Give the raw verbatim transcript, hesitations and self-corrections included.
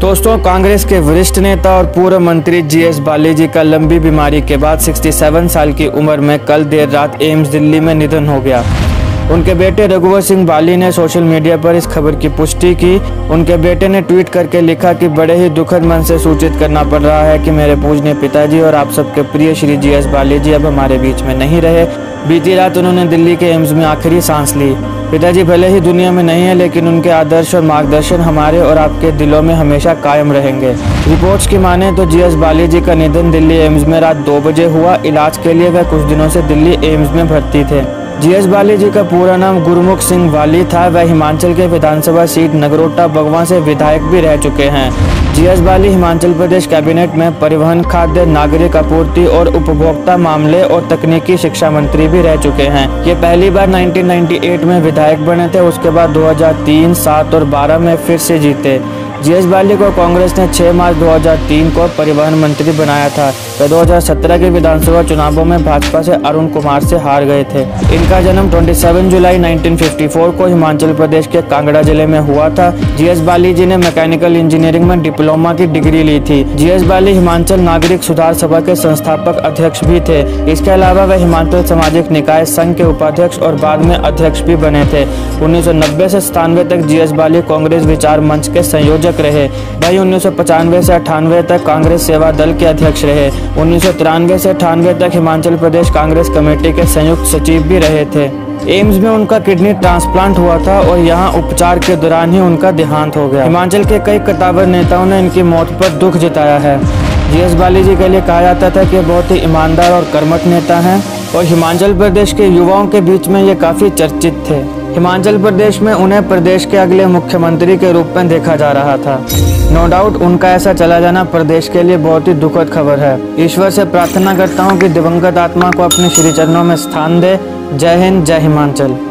दोस्तों, कांग्रेस के वरिष्ठ नेता और पूर्व मंत्री जीएस बाली जी का लंबी बीमारी के बाद सड़सठ साल की उम्र में कल देर रात एम्स दिल्ली में निधन हो गया। उनके बेटे रघुवर सिंह बाली ने सोशल मीडिया पर इस खबर की पुष्टि की। उनके बेटे ने ट्वीट करके लिखा कि बड़े ही दुखद मन से सूचित करना पड़ रहा है कि मेरे पूजनीय पिताजी और आप सबके प्रिय श्री जीएस बाली जी अब हमारे बीच में नहीं रहे। बीती रात उन्होंने दिल्ली के एम्स में आखिरी सांस ली। पिताजी भले ही दुनिया में नहीं है, लेकिन उनके आदर्श और मार्गदर्शन हमारे और आपके दिलों में हमेशा कायम रहेंगे। रिपोर्ट्स की माने तो जीएस बाली जी का निधन दिल्ली एम्स में रात दो बजे हुआ। इलाज के लिए वह कुछ दिनों से दिल्ली एम्स में भर्ती थे। जीएस बाली जी का पूरा नाम गुरमुख सिंह बाली था। वह हिमाचल के विधानसभा सीट नगरोटा बगवां से विधायक भी रह चुके हैं। जीएस बाली हिमाचल प्रदेश कैबिनेट में परिवहन, खाद्य, नागरिक आपूर्ति और उपभोक्ता मामले और तकनीकी शिक्षा मंत्री भी रह चुके हैं। ये पहली बार उन्नीस सौ अट्ठानवे में विधायक बने थे। उसके बाद दो हज़ार तीन, सात और बारह में फिर से जीते। जीएस बाली को कांग्रेस ने छह मार्च दो हज़ार तीन को परिवहन मंत्री बनाया था। वे दो हज़ार सत्रह के विधानसभा चुनावों में भाजपा से अरुण कुमार से हार गए थे। इनका जन्म सत्ताईस जुलाई उन्नीस सौ चौवन को हिमाचल प्रदेश के कांगड़ा जिले में हुआ था। जीएस बाली जी ने मैकेनिकल इंजीनियरिंग में डिप्लोमा की डिग्री ली थी। जीएस बाली हिमाचल नागरिक सुधार सभा के संस्थापक अध्यक्ष भी थे। इसके अलावा वे हिमाचल सामाजिक निकाय संघ के उपाध्यक्ष और बाद में अध्यक्ष भी बने थे। उन्नीस सौ नब्बे से सतानवे तक जीएस बाली कांग्रेस विचार मंच के संयोजक रहे। वही उन्नीस सौ पचानवे से अट्ठानवे तक कांग्रेस सेवा दल के अध्यक्ष रहे। उन्नीस सौ तिरानवे से अट्ठानवे तक हिमाचल प्रदेश कांग्रेस कमेटी के संयुक्त सचिव भी रहे थे। एम्स में उनका किडनी ट्रांसप्लांट हुआ था और यहाँ उपचार के दौरान ही उनका देहांत हो गया। हिमाचल के कई कद्दावर नेताओं ने इनकी मौत पर दुख जताया है। जीएस बाली जी के लिए कहा जाता था कि बहुत ही ईमानदार और कर्मठ नेता हैं और हिमाचल प्रदेश के युवाओं के बीच में ये काफी चर्चित थे। हिमाचल प्रदेश में उन्हें प्रदेश के अगले मुख्यमंत्री के रूप में देखा जा रहा था। नो डाउट उनका ऐसा चला जाना प्रदेश के लिए बहुत ही दुखद खबर है। ईश्वर से प्रार्थना करता हूँ कि दिवंगत आत्मा को अपने श्री चरणों में स्थान दे। जय हिंद, जय हिमाचल।